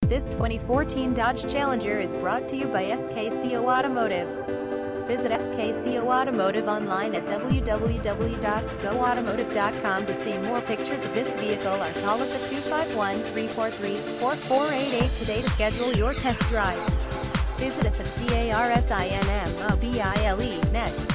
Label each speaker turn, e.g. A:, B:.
A: This 2014 Dodge Challenger is brought to you by SKCO Automotive. Visit SKCO Automotive online at www.scoautomotive.com to see more pictures of this vehicle or call us at 251-343-4488 today to schedule your test drive. Visit us at CARSINMOBILE.net.